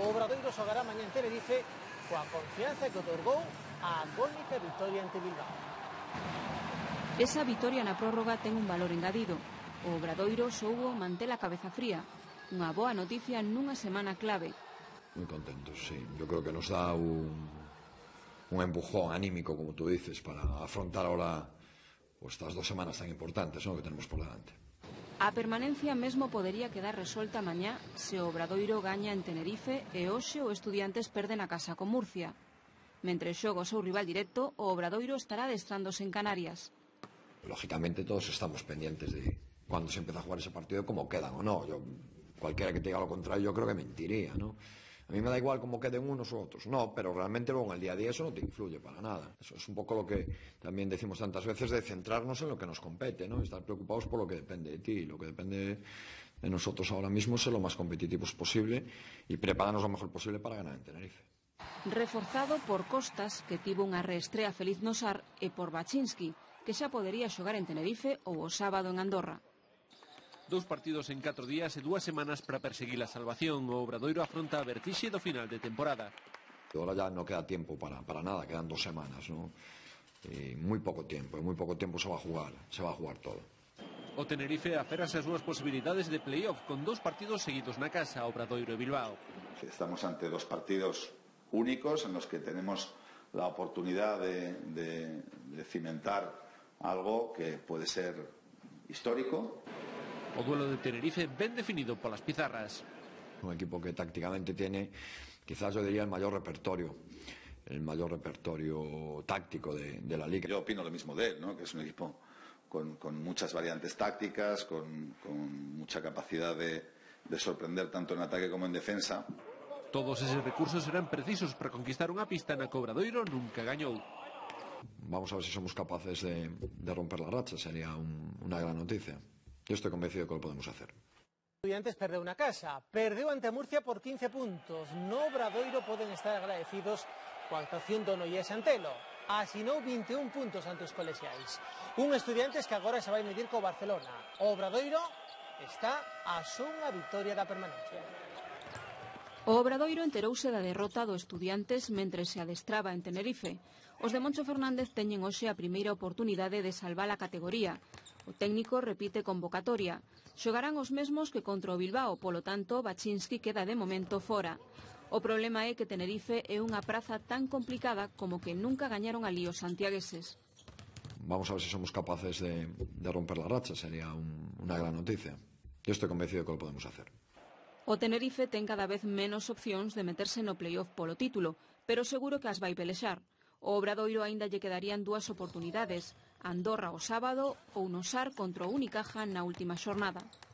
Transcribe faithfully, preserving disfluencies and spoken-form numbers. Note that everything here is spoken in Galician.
O Obradoiro xogará mañá en Tenerife coa confianza que otorgou a agónica vitoria ante Bilbao. Esa vitoria na prórroga ten un valor engadido. O Obradoiro soubo manter a cabeza fría. Unha boa noticia nunha semana clave. Muy contentos, sí. Yo creo que nos da un, un empujón anímico, como tú dices, para afrontar ahora pues, estas dos semanas tan importantes, ¿no?, que tenemos por delante. A permanencia mesmo podería quedar resolta mañá se o Obradoiro gaña en Tenerife e hoxe o Estudiantes perde na casa con Murcia. Mentre xoga o seu rival directo, o Obradoiro estará adestrándose en Canarias. Lógicamente todos estamos pendientes de cuando se empieza a jugar ese partido, cómo quedan o no. Yo, cualquiera que te diga lo contrario, yo creo que mentiría, ¿no? A mí me da igual cómo queden unos u otros, no, pero realmente luego en el día a día eso no te influye para nada. Eso es un poco lo que también decimos tantas veces, de centrarnos en lo que nos compete, ¿no? Estar preocupados por lo que depende de ti. Lo que depende de nosotros ahora mismo es ser lo más competitivos posible y prepararnos lo mejor posible para ganar en Tenerife. Reforzado por Costas, que tivo unha reestrea feliz no Sar, e por Baczynski, que xa podería xogar en Tenerife ou o sábado en Andorra. Dos partidos en catro días e dúas semanas para perseguir a salvación. O Obradoiro afronta a vertixe do final de temporada. Ahora ya no queda tiempo para, para nada, quedan dos semanas, ¿no? Y muy poco tiempo, en muy poco tiempo se va a jugar, se va a jugar todo. O Tenerife aferrase as súas posibilidades de playoff con dos partidos seguidos na casa, Obradoiro e Bilbao. Estamos ante dos partidos únicos en los que tenemos la oportunidad de, de, de cimentar algo que puede ser histórico. O duelo de Tenerife ben definido polas pizarras. Un equipo que tácticamente tiene, quizás yo diría, el mayor repertorio, el mayor repertorio táctico de, de la liga. Yo opino lo mismo de él, ¿no?, que es un equipo con, con muchas variantes tácticas, con, con mucha capacidad de, de sorprender tanto en ataque como en defensa. Todos eses recursos serán precisos para conquistar unha pista na que o Obradoiro nunca gañou. Vamos a ver si somos capaces de, de romper la racha, sería un, una gran noticia. Yo estoy convencido de que lo podemos hacer. Estudiantes perdeu na casa, perdeu ante Murcia por quince puntos. No Obradoiro poden estar agradecidos coa actuación do Noyés Antelo. Asinou vinte e un puntos ante os colexiais. Un Estudiantes que agora se vai medir co Barcelona. O Obradoiro está a só unha vitoria da permanencia. O Obradoiro enterouse da derrota do Estudiantes mentre se adestraba en Tenerife. Os de Moncho Fernández teñen hoxe a primeira oportunidade de salvar a categoría. O técnico repite convocatoria. Xogarán os mesmos que contra o Bilbao, polo tanto, Baczynski queda de momento fora. O problema é que Tenerife é unha praza tan complicada como que nunca gañaron ali os santiagueses. Vamos a ver si somos capaces de, de romper la racha, sería un, una gran noticia. Yo estoy convencido de que lo podemos hacer. O Tenerife ten cada vez menos opcións de meterse no playoff polo título, pero seguro que as vai pelexar. O Obradoiro aínda lle quedarían dúas oportunidades, Andorra o sábado ou no Sar contra o Unicaja na última xornada.